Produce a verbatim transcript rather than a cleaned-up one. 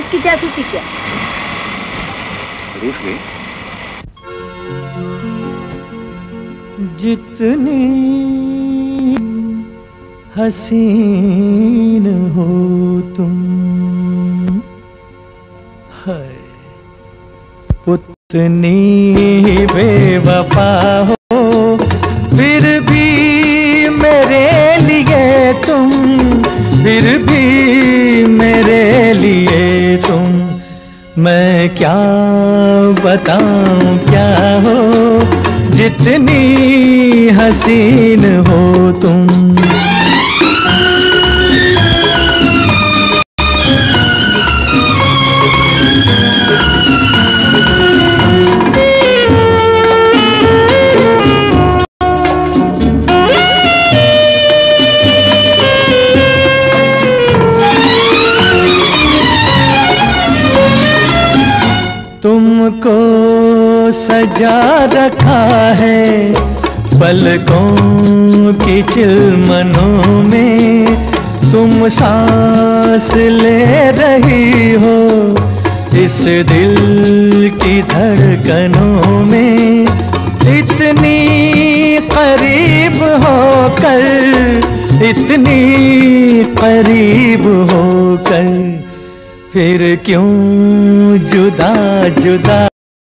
इसकी जासूसी क्या? रूठ गई। जितनी हसीन हो तुम है, उतनी ही बेवफा हो फिर भी मेरे लिए तुम, फिर भी मेरे लिए तुम। मैं क्या बताऊं क्या हो, जितनी हसीन हो तुम। तुमको सजा रखा है पलकों की चिलमनों में, तुम सांस ले रही हो इस दिल की धड़कनों में। इतनी करीब होकर, इतनी करीब होकर फिर क्यों जुदा जुदा